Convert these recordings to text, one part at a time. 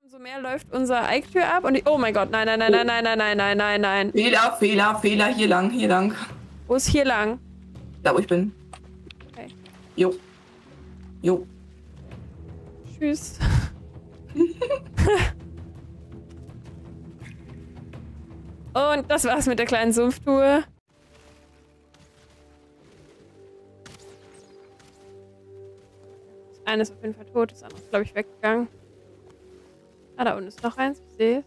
Umso mehr läuft unser Eiktür ab und oh mein Gott, nein, nein, nein, nein, nein, nein, nein, nein, nein, nein. Fehler, Fehler, Fehler, hier lang, hier lang. Wo ist hier lang? Da, wo ich bin. Okay. Jo. Jo. Tschüss. Und das war's mit der kleinen Sumpftour. Das eine ist auf jeden Fall tot, das andere ist, glaube ich, weggegangen. Ah, da unten ist noch eins, ich sehe es.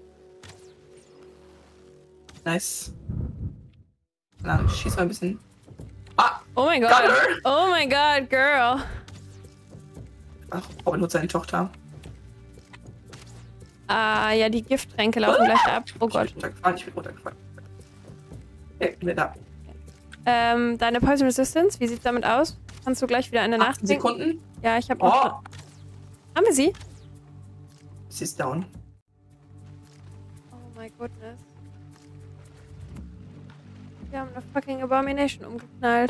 Nice. Na, schieß mal ein bisschen. Ah! Oh mein Gott! Oh mein Gott, Girl! Ach, Robin Hood seine Tochter. Ah, ja, die Gifttränke laufen gleich ab. Oh Gott. Ich bin runtergefallen. Okay, bin da. Deine Poison Resistance, wie sieht's damit aus? Kannst du gleich wieder eine 8 Nacht Sekunden? Ja, ich habe Oh! noch... Haben wir sie? Sie ist down. Oh my goodness. Wir haben eine fucking Abomination umgeknallt.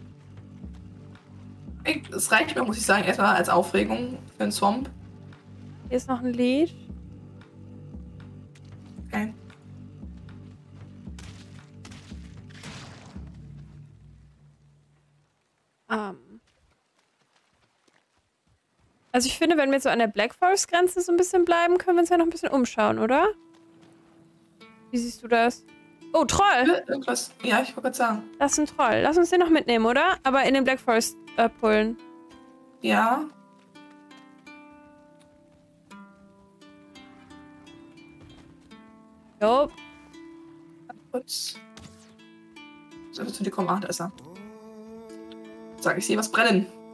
Ey, das reicht mir, muss ich sagen, erstmal als Aufregung für einen Swamp. Hier ist noch ein Lead. Okay. Also ich finde, wenn wir jetzt so an der Black Forest Grenze so ein bisschen bleiben, können wir uns ja noch ein bisschen umschauen, oder? Wie siehst du das? Oh, Troll! Irgendwas. Ja, ich wollte gerade sagen. Das ist ein Troll. Lass uns den noch mitnehmen, oder? Aber in den Black Forest pullen. Ja. Jo. Kurz. Soll zu dir kommen? Ah, da ist er. Sag, ich sehe was brennen.